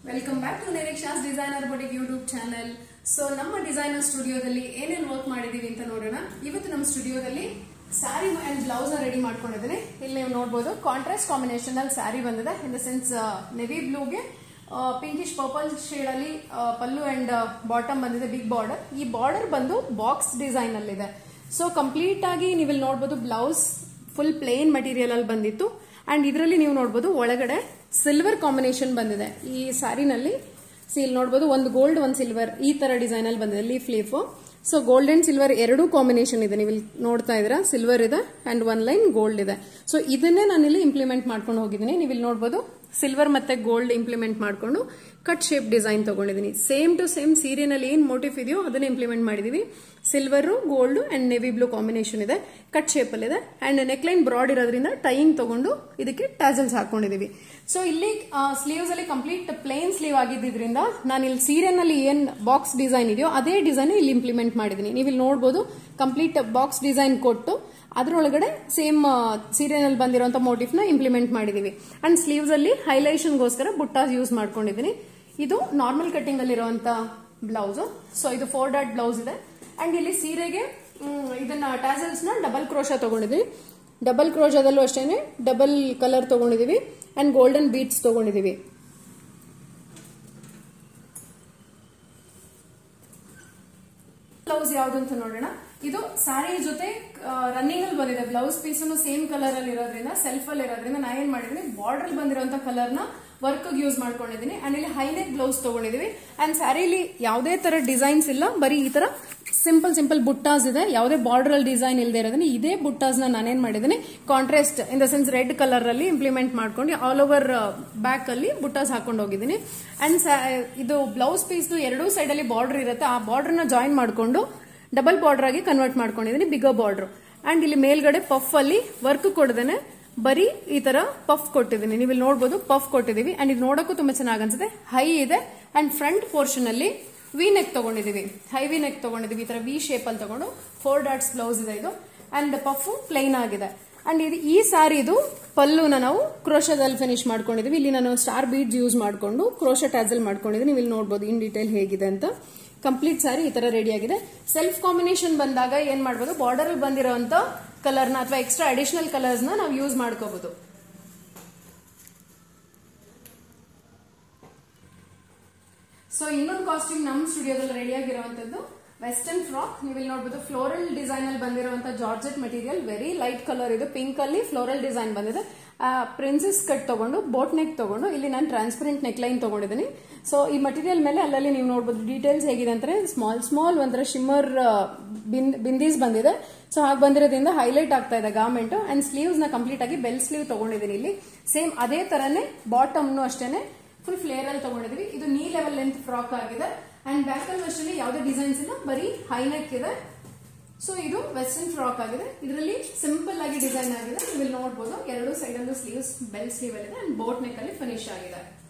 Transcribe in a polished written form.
Welcome back to Nireeksha's designer boutique YouTube channel. So ನಮ್ಮ designer ಸ್ಟುಡಿಯೋದಲ್ಲಿ ಏನೇನು ವರ್ಕ್ ಮಾಡಿದೀವಿ ಅಂತ ನೋಡೋಣ. ಇವತ್ತು ನಮ್ಮ ಸ್ಟುಡಿಯೋದಲ್ಲಿ ಸ್ಯಾರಿ ಅಂಡ್ ಬ್ಲೌಸ್ ರೆಡಿ ಮಾಡ್ಕೊಂಡಿದ್ದೀನಿ. ಇಲ್ಲಿ ನೀವು ನೋಡಬಹುದು ಕಾಂಟ್ರಾಸ್ಟ್ ಕಾಂಬಿನೇಷನ್ ಅಲ್ಲಿ ಸ್ಯಾರಿ ಬಂದಿದೆ. ಇನ್ ದ ಸೆನ್ಸ್ ನೆವಿ ಬ್ಲೂಗೆ ಪಿಂಕಿಶ್ ಪರ್ಪಲ್ ಶೇಡ್ ಅಲ್ಲಿ ಪಲ್ಲು ಅಂಡ್ ಬಾಟಮ್ ಬಂದಿದೆ, ಬಿಗ್ ಬಾರ್ಡರ್. ಈ ಬಾರ್ಡರ್ ಬಂದು ಬಾಕ್ಸ್ ಡಿಸೈನ್ ಅಲ್ಲಿ ಇದೆ. ಸೊ ಕಂಪ್ಲೀಟ್ ಆಗಿ ನೀವು ಇಲ್ಲಿ ನೋಡಬಹುದು ಬ್ಲೌಸ್ ಫುಲ್ ಪ್ಲೇನ್ ಮಟೀರಿಯಲ್ ಅಲ್ಲಿ ಬಂದಿತ್ತು. ಅಂಡ್ ಇದರಲ್ಲಿ ನೀವು ನೋಡಬಹುದು ಒಳಗಡೆ ಸಿಲ್ವರ್ ಕಾಂಬಿನೇಷನ್ ಬಂದಿದೆ. ಈ ಸ್ಯಾರಿನಲ್ಲಿ ಇಲ್ಲಿ ನೋಡಬಹುದು ಒಂದು ಗೋಲ್ಡ್ ಒಂದು ಸಿಲ್ವರ್ ಈ ತರ ಡಿಸೈನ್ ಅಲ್ಲಿ ಬಂದಿದೆ, leaf leaf. So gold and silver ಎರಡೂ ಕಾಂಬಿನೇಷನ್ ಇದೆ. ನೀವು ಇಲ್ಲಿ ನೋಡ್ತಾ ಇದ್ದೀರಾ, ಸಿಲ್ವರ್ ಇದೆ ಅಂಡ್ ಒನ್ ಲೈನ್ ಗೋಲ್ಡ್ ಇದೆ. ಸೊ ಇದನ್ನೇ ನಾನು ಇಲ್ಲಿ ಇಂಪ್ಲಿಮೆಂಟ್ ಮಾಡ್ಕೊಂಡು ಹೋಗಿದ್ದೀನಿ. ನೀವು ಇಲ್ಲಿ ನೋಡಬಹುದು ಸಿಲ್ವರ್ ಮತ್ತೆ ಗೋಲ್ಡ್ ಇಂಪ್ಲಿಮೆಂಟ್ ಮಾಡ್ಕೊಂಡು ಕಟ್ ಶೇಪ್ ಡಿಸೈನ್ ತಗೊಂಡಿದ್ದೀನಿ. ಸೇಮ್ ಟು ಸೇಮ್ ಸೀರೆನಲ್ಲಿ ಏನ್ ಮೋಟಿವ್ ಇದೆಯೋ ಅದನ್ನ ಇಂಪ್ಲಿಮೆಂಟ್ ಮಾಡಿದೀವಿ. Silver, gold and navy blue combination ಇದೆ, ಕಟ್ ಶೇಪ್ ಅಲ್ಲಿ ಇದೆ. ಅಂಡ್ ನೆಕ್ಲೈನ್ ಬ್ರಾಡ್ ಇರೋದ್ರಿಂದ ಟೈಯಿಂಗ್ ತಗೊಂಡು ಇದಕ್ಕೆ ಟ್ಯಾಸಲ್ಸ್ ಹಾಕೊಂಡಿದೀವಿ. ಸೊ ಇಲ್ಲಿ ಸ್ಲೀವ್ಸ್ ಅಲ್ಲಿ ಕಂಪ್ಲೀಟ್ ಪ್ಲೇನ್ ಸ್ಲೀವ್ ಆಗಿದ್ದರಿಂದ ನಾನು ಇಲ್ಲಿ ಸೀರೆನಲ್ಲಿ ಏನ್ ಬಾಕ್ಸ್ ಡಿಸೈನ್ ಇದೆಯೋ ಅದೇ ಡಿಸೈನ್ ಇಲ್ಲಿ ಇಂಪ್ಲಿಮೆಂಟ್ ಮಾಡಿದೀನಿ. ನೀವು ಇಲ್ಲಿ ನೋಡಬಹುದು ಕಂಪ್ಲೀಟ್ ಬಾಕ್ಸ್ ಡಿಸೈನ್ ಕೊಟ್ಟು ಅದರೊಳಗಡೆ ಸೇಮ್ ಸೀರೆನಲ್ಲಿ ಬಂದಿರುವಂತ ಮೋಟಿಫ್ ನ ಇಂಪ್ಲಿಮೆಂಟ್ ಮಾಡಿದೀವಿ. ಅಂಡ್ ಸ್ಲೀವ್ಸ್ ಅಲ್ಲಿ ಹೈಲೈಷನ್ ಗೋಸ್ಕರ ಬುಟ್ಟಾಸ್ ಯೂಸ್ ಮಾಡ್ಕೊಂಡಿದ್ದೀನಿ. ಇದು ನಾರ್ಮಲ್ ಕಟಿಂಗ್ ಅಲ್ಲಿ ಇರುವಂತ ಬ್ಲೌಸ್. ಸೊ ಇದು 4 ಡಾಟ್ ಬ್ಲೌಸ್ ಇದೆ. ಅಂಡ್ ಇಲ್ಲಿ ಸೀರೆಗೆ ಇದನ್ನ ಟ್ಯಾಸಲ್ಸ್ ನ ಡಬಲ್ ಕ್ರೋಶಾ ತಗೊಂಡಿದೀವಿ. ಡಬಲ್ ಕ್ರೋಶಾದಲ್ಲೂ ಅಷ್ಟೇನೆ ಡಬಲ್ ಕಲರ್ ತಗೊಂಡಿದೀವಿ ಅಂಡ್ ಗೋಲ್ಡನ್ ಬೀಡ್ಸ್ ತಗೊಂಡಿದೀವಿ. ಬ್ಲೌಸ್ ಯಾವ್ದು ಅಂತ ನೋಡೋಣ. ಇದು ಸ್ಯಾರಿ ಜೊತೆ ರನ್ನಿಂಗ್ ಅಲ್ಲಿ ಬಂದಿದೆ. ಬ್ಲೌಸ್ ಪೀಸ್ ಸೇಮ್ ಕಲರ್ ಅಲ್ಲಿ ಇರೋದ್ರಿಂದ, ಸೆಲ್ಫ್ ಅಲ್ಲಿ ಇರೋದ್ರಿಂದ ನಾ ಏನ್ ಮಾಡಿದೀನಿ, ಬಾರ್ಡರ್ ಬಂದಿರುವಂತ ಕಲರ್ ನ ವರ್ಕ್ ಯೂಸ್ ಮಾಡ್ಕೊಂಡಿದ್ದೀನಿ. ಅಂಡ್ ಇಲ್ಲಿ ಹೈನೆಕ್ ಬ್ಲೌಸ್ ತಗೊಂಡಿದೀವಿ. ಅಂಡ್ ಸ್ಯಾರಿಲಿ ಯಾವುದೇ ತರ ಡಿಸೈನ್ಸ್ ಇಲ್ಲ, ಬರೀ ಈ ತರ ಸಿಂಪಲ್ ಬುಟ್ಟಾಸ್ ಇದೆ. ಯಾವುದೇ ಬಾರ್ಡರ್ ಅಲ್ಲಿ ಡಿಸೈನ್ ಇಲ್ಲದೆ ಇರೋದನ್ನ ಇದೇ ಬುಟ್ಟಾಸ್ ನಾನೇನ್ ಮಾಡಿದ್ದೀನಿ, contrast in the sense red colour ಅಲ್ಲಿ ಇಂಪ್ಲಿಮೆಂಟ್ ಮಾಡ್ಕೊಂಡು ಆಲ್ ಓವರ್ ಬ್ಯಾಕ್ ಅಲ್ಲಿ ಬುಟ್ಟಾಸ್ ಹಾಕೊಂಡು ಹೋಗಿದ್ದೀನಿ. ಅಂಡ್ ಇದು ಬ್ಲೌಸ್ ಪೀಸ್ ಎರಡೂ ಸೈಡ್ ಅಲ್ಲಿ ಬಾರ್ಡರ್ ಇರುತ್ತೆ. ಆ ಬಾರ್ಡರ್ ನ ಜಾಯಿನ್ ಮಾಡ್ಕೊಂಡು ಡಬಲ್ ಬಾರ್ಡರ್ ಆಗಿ ಕನ್ವರ್ಟ್ ಮಾಡ್ಕೊಂಡಿದ್ದೀನಿ, ಬಿಗರ್ ಬಾರ್ಡರ್. ಅಂಡ್ ಇಲ್ಲಿ ಮೇಲ್ಗಡೆ ಪಫ್ ಅಲ್ಲಿ ವರ್ಕ್ ಕೊಡದೇನೆ ಬರೀ ಈ ತರ ಪಫ್ ಕೊಟ್ಟಿದ್ದೀನಿ. ನೀವು ಇಲ್ಲಿ ನೋಡಬಹುದು ಪಫ್ ಕೊಟ್ಟಿದೀವಿ. ಅಂಡ್ ಇದು ನೋಡಕ್ಕೂ ತುಂಬಾ ಚೆನ್ನಾಗಿ ಅನ್ಸುತ್ತೆ. ಹೈ ಇದೆ. ಅಂಡ್ ಫ್ರಂಟ್ ಪೋರ್ಷನ್ ಅಲ್ಲಿ ವಿ ನೆಕ್ ತಗೊಂಡಿದೀವಿ, ಹೈ ವಿ ನೆಕ್ ತಗೊಂಡಿದೀವಿ. ಈ ತರ ವಿ ಶೇಪ್ ಅಲ್ಲಿ ತಗೊಂಡು 4 ಡಾಟ್ಸ್ ಬ್ಲೌಸ್ ಇದೆ ಇದು. ಅಂಡ್ ಪಫ್ ಪ್ಲೈನ್ ಆಗಿದೆ. ಅಂಡ್ ಇದು ಈ ಸ್ಯಾರಿದು ಪಲ್ಲುನ ನಾವು ಕ್ರೋಶಾದಲ್ಲಿ ಫಿನಿಶ್ ಮಾಡ್ಕೊಂಡಿದೀವಿ. ಇಲ್ಲಿ ನಾನು ಸ್ಟಾರ್ ಬೀಡ್ಸ್ ಯೂಸ್ ಮಾಡ್ಕೊಂಡು ಕ್ರೋಶಾ ಟ್ಯಾಸಲ್ ಮಾಡ್ಕೊಂಡಿದ್ದೀನಿ. ನೀವು ಇಲ್ಲಿ ನೋಡಬಹುದು ಇನ್ ಡೀಟೇಲ್ ಹೇಗಿದೆ ಅಂತ. ಕಂಪ್ಲೀಟ್ ಸ್ಯಾರಿ ಈ ತರ ರೆಡಿ ಆಗಿದೆ. ಸೆಲ್ಫ್ ಕಾಂಬಿನೇಷನ್ ಬಂದಾಗ ಏನ್ ಮಾಡಬಹುದು, ಬಾರ್ಡರ್ ಅಲ್ಲಿ ಬಂದಿರುವಂತ ಕಲರ್ ನ ಅಥವಾ ಎಕ್ಸ್ಟ್ರಾ ಅಡಿಷನಲ್ ಕಲರ್ಸ್ ನ ನಾವು ಯೂಸ್ ಮಾಡ್ಕೋಬಹುದು. ಸೊ ಇನ್ನೊಂದು ಕಾಸ್ಟ್ಯೂಮ್ ನಮ್ಮ ಸ್ಟುಡಿಯೋದಲ್ಲಿ ರೆಡಿ ಆಗಿರುವಂತದ್ದು ವೆಸ್ಟರ್ನ್ ಫ್ರಾಕ್. ನೀವು ಇಲ್ಲಿ ನೋಡಬಹುದು ಫ್ಲೋರಲ್ ಡಿಸೈನ್ ಅಲ್ಲಿ ಬಂದಿರುವಂತ georgette material, very light colour ಇದು. ಪಿಂಕ್ ಅಲ್ಲಿ ಫ್ಲೋರಲ್ ಡಿಸೈನ್ ಬಂದಿದೆ. ಪ್ರಿನ್ಸೆಸ್ ಕಟ್ ತಗೊಂಡು ಬೋಟ್ ನೆಕ್ ತಗೊಂಡು ಇಲ್ಲಿ ನಾನು ಟ್ರಾನ್ಸ್ಪರೆಂಟ್ ನೆಕ್ ಲೈನ್ ತಗೊಂಡಿದ್ದೀನಿ. ಸೊ ಈ ಮಟೀರಿಯಲ್ ಮೇಲೆ ಅಲ್ಲಲ್ಲಿ ನೀವು ನೋಡಬಹುದು ಡೀಟೇಲ್ಸ್ ಹೇಗಿದೆ ಅಂದ್ರೆ ಸ್ಮಾಲ್ ಒಂಥರ ಶಿಮ್ಮರ್ ಬಿಂದೀಸ್ ಬಂದಿದೆ. ಸೊ ಹಾಗೆ ಬಂದಿರೋದ್ರಿಂದ ಹೈಲೈಟ್ ಆಗ್ತಾ ಇದೆ ಗಾರ್ಮೆಂಟ್. ಅಂಡ್ ಸ್ಲೀವ್ಸ್ ನ ಕಂಪ್ಲೀಟ್ ಆಗಿ ಬೆಲ್ ಸ್ಲೀವ್ ತಗೊಂಡಿದ್ದೀನಿ. ಇಲ್ಲಿ ಸೇಮ್ ಅದೇ ತರನೇ ಬಾಟಮ್ ಅಷ್ಟೇನೆ ಫುಲ್ ಫ್ಲೇರ್ ಅಲ್ಲಿ ತಗೊಂಡಿದೀವಿ. ಇದು ನೀ ಲೆವೆಲ್ ಲೆಂತ್ ಫ್ರಾಕ್ ಆಗಿದೆ. ಅಂಡ್ ಬ್ಯಾಕ್ ಅಲ್ಲಿ ಅಷ್ಟೇ ಯಾವುದೇ ಡಿಸೈನ್ಸ್ ಇಲ್ಲ, ಬರೀ ಹೈ ನೆಕ್ ಇದೆ. ಸೊ ಇದು ವೆಸ್ಟರ್ನ್ ಫ್ರಾಕ್ ಆಗಿದೆ. ಇದರಲ್ಲಿ ಸಿಂಪಲ್ ಆಗಿ ಡಿಸೈನ್ ಆಗಿದೆ. ನೀವು ಇಲ್ಲಿ ನೋಡಬಹುದು ಎರಡು ಸೈಡ್ ಅಲ್ಲೂ ಸ್ಲೀವ್ಸ್ ಬೆಲ್ ಸ್ಲೀವ್ ಅಲ್ಲಿ ಇದೆ. ಅಂಡ್ ಬೋಟ್ ನೆಕ್ ಅಲ್ಲಿ ಫಿನಿಶ್ ಆಗಿದೆ.